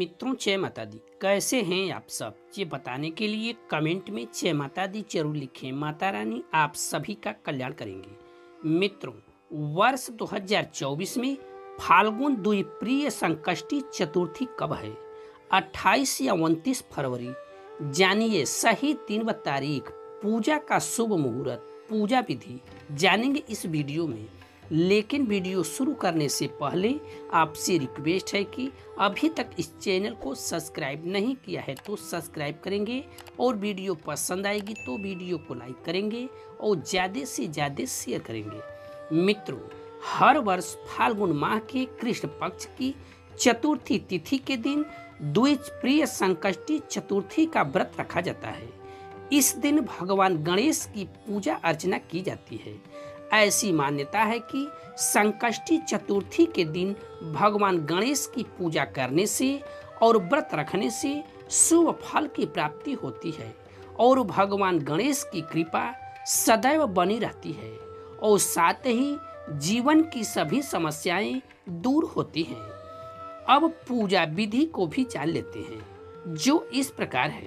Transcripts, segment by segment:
मित्रों, जय माता दी। कैसे हैं आप सब, ये बताने के लिए कमेंट में जय माता दी जरूर लिखें। माता रानी आप सभी का कल्याण करेंगे। मित्रों, वर्ष 2024 में फाल्गुन द्विप्रिय संकष्टी चतुर्थी कब है? 28 या 29 फरवरी। जानिए सही दिन व तारीख, पूजा का शुभ मुहूर्त, पूजा विधि जानेंगे इस वीडियो में। लेकिन वीडियो शुरू करने से पहले आपसे रिक्वेस्ट है कि अभी तक इस चैनल को सब्सक्राइब नहीं किया है तो सब्सक्राइब करेंगे, और वीडियो पसंद आएगी तो वीडियो को लाइक करेंगे और ज़्यादा से ज़्यादा शेयर करेंगे। मित्रों, हर वर्ष फाल्गुन माह के कृष्ण पक्ष की चतुर्थी तिथि के दिन द्विप्रिय संकष्टी चतुर्थी का व्रत रखा जाता है। इस दिन भगवान गणेश की पूजा अर्चना की जाती है। ऐसी मान्यता है कि संकष्टी चतुर्थी के दिन भगवान गणेश की पूजा करने से और व्रत रखने से शुभ फल की प्राप्ति होती है और भगवान गणेश की कृपा सदैव बनी रहती है और साथ ही जीवन की सभी समस्याएं दूर होती हैं। अब पूजा विधि को भी जान लेते हैं, जो इस प्रकार है।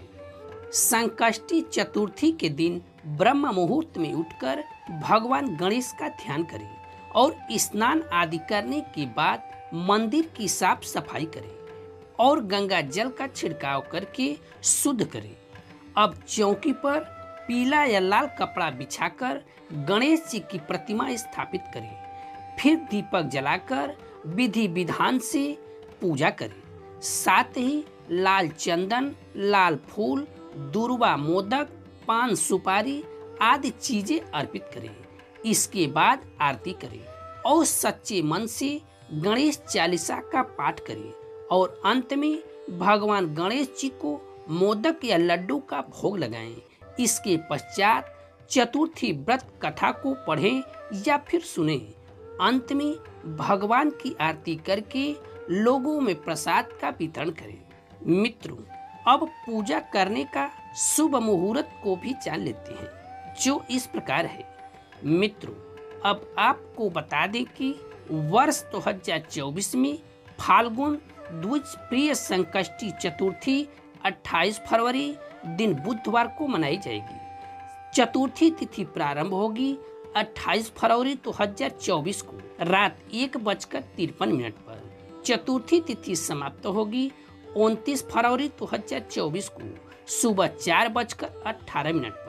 संकष्टी चतुर्थी के दिन ब्रह्म मुहूर्त में उठकर भगवान गणेश का ध्यान करें और स्नान आदि करने के बाद मंदिर की साफ सफाई करें और गंगा जल का छिड़काव करके शुद्ध करें। अब चौकी पर पीला या लाल कपड़ा बिछाकर गणेश जी की प्रतिमा स्थापित करें। फिर दीपक जलाकर विधि विधान से पूजा करें। साथ ही लाल चंदन, लाल फूल, दूर्वा, मोदक, पान, सुपारी आदि चीजें अर्पित करें। इसके बाद आरती करें और सच्चे मन से गणेश चालीसा का पाठ करें और अंत में भगवान गणेश जी को मोदक या लड्डू का भोग लगाएं। इसके पश्चात चतुर्थी व्रत कथा को पढ़ें या फिर सुनें। अंत में भगवान की आरती करके लोगों में प्रसाद का वितरण करें। मित्रों, अब पूजा करने का शुभ मुहूर्त को भी जान लेते हैं, जो इस प्रकार है। मित्रों, अब आपको बता दें कि वर्ष 2024 में फाल्गुन द्विप्रिय संकष्टी चतुर्थी 28 फरवरी दिन बुधवार को मनाई जाएगी। चतुर्थी तिथि प्रारंभ होगी 28 फरवरी 2024 को रात 1:53 पर। चतुर्थी तिथि समाप्त होगी 29 फरवरी 2024 को सुबह 4:18 पर।